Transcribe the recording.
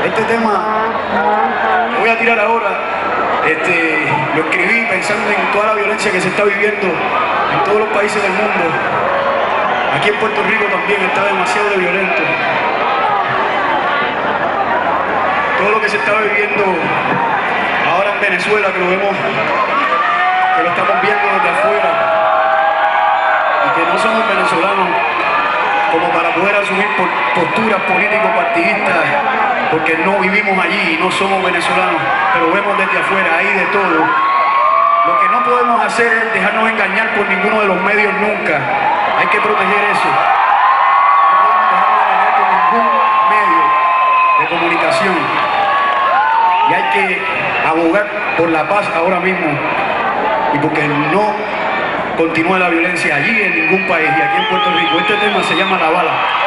Este tema lo voy a tirar ahora. Lo escribí pensando en toda la violencia que se está viviendo en todos los países del mundo. Aquí en Puerto Rico también está demasiado violento. Todo lo que se está viviendo ahora en Venezuela, que lo vemos, que lo estamos viendo desde afuera, y que no somos venezolanos como para poder asumir posturas político-partidistas, porque no vivimos allí y no somos venezolanos, pero vemos desde afuera, hay de todo. Lo que no podemos hacer es dejarnos engañar por ninguno de los medios nunca. Hay que proteger eso. No podemos dejarnos engañar por ningún medio de comunicación. Y hay que abogar por la paz ahora mismo y porque no continúe la violencia allí en ningún país y aquí en Puerto Rico. Este tema se llama La Bala.